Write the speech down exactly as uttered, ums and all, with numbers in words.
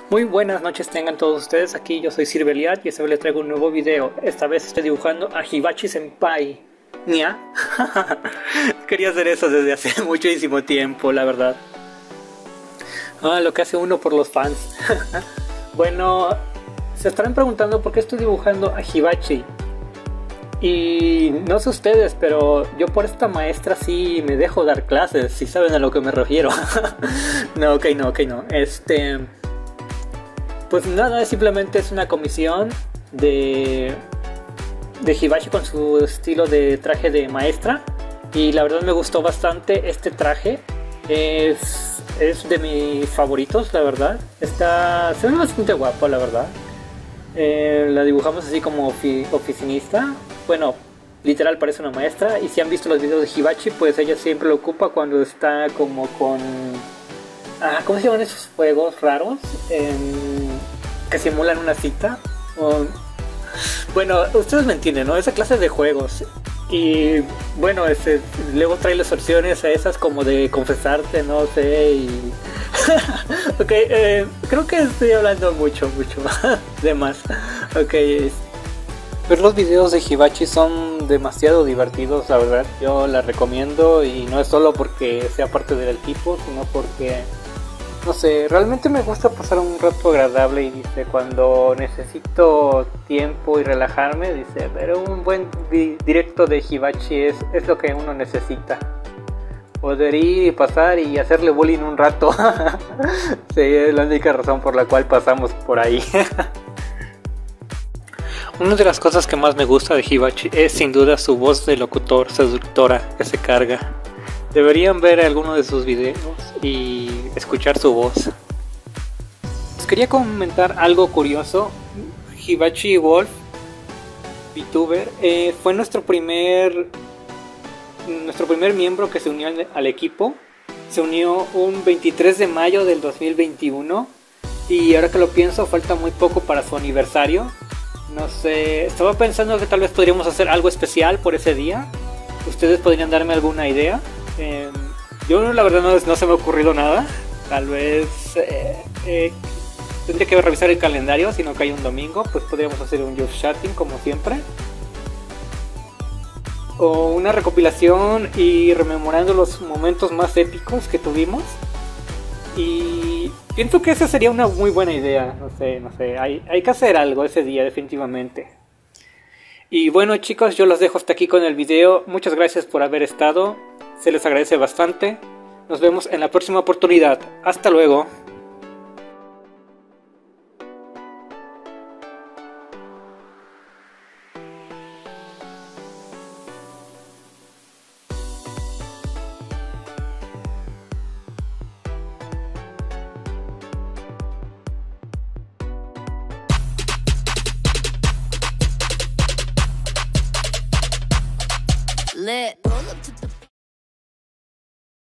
Muy buenas noches tengan todos ustedes, aquí yo soy Sir Beliat y esta vez les traigo un nuevo video. Esta vez estoy dibujando a Hibachi Senpai. ¿Nia? Quería hacer eso desde hace muchísimo tiempo, la verdad. Ah, lo que hace uno por los fans. Bueno, se estarán preguntando por qué estoy dibujando a Hibachi. Y no sé ustedes, pero yo por esta maestra sí me dejo dar clases, si saben a lo que me refiero. No, ok, no, ok, no. Este... Pues nada, simplemente es una comisión de, de Hibachi con su estilo de traje de maestra. Y la verdad me gustó bastante este traje. Es, es de mis favoritos, la verdad. Está, se ve bastante guapo, la verdad. Eh, la dibujamos así como ofi, oficinista. Bueno, literal parece una maestra. Y si han visto los videos de Hibachi, pues ella siempre lo ocupa cuando está como con... Ah, ¿cómo se llaman esos juegos raros? Eh, que simulan una cita. O... Bueno, ustedes me entienden, ¿no? Esa clase de juegos. Y bueno, ese, luego trae las opciones a esas como de confesarte, no sé. Y... ok, eh, creo que estoy hablando mucho, mucho de más. Ok, ver los videos de Hibachi son demasiado divertidos, la verdad. Yo la recomiendo y no es solo porque sea parte del equipo, sino porque... No sé, realmente me gusta pasar un rato agradable y dice, cuando necesito tiempo y relajarme, dice, pero un buen di directo de Hibachi es, es lo que uno necesita. Poder ir y pasar y hacerle bullying un rato. Sí, es la única razón por la cual pasamos por ahí. Una de las cosas que más me gusta de Hibachi es sin duda su voz de locutor seductora que se carga. Deberían ver alguno de sus videos y escuchar su voz. Les quería comentar algo curioso. Hibachi Wolf, VTuber, eh, fue nuestro primer nuestro primer miembro que se unió al, al equipo. Se unió un veintitrés de mayo del dos mil veintiuno y ahora que lo pienso falta muy poco para su aniversario. No sé, estaba pensando que tal vez podríamos hacer algo especial por ese día. ¿Ustedes podrían darme alguna idea? Eh, yo la verdad no, no se me ha ocurrido nada. Tal vez eh, eh, tendría que revisar el calendario. Si no cae un domingo, pues podríamos hacer un just chatting como siempre, o una recopilación y rememorando los momentos más épicos que tuvimos. Y pienso que esa sería una muy buena idea. No sé, no sé, hay, hay que hacer algo ese día definitivamente. Y bueno chicos, yo los dejo hasta aquí con el video. Muchas gracias por haber estado. Se les agradece bastante. Nos vemos en la próxima oportunidad. Hasta luego. Lit. Roll up to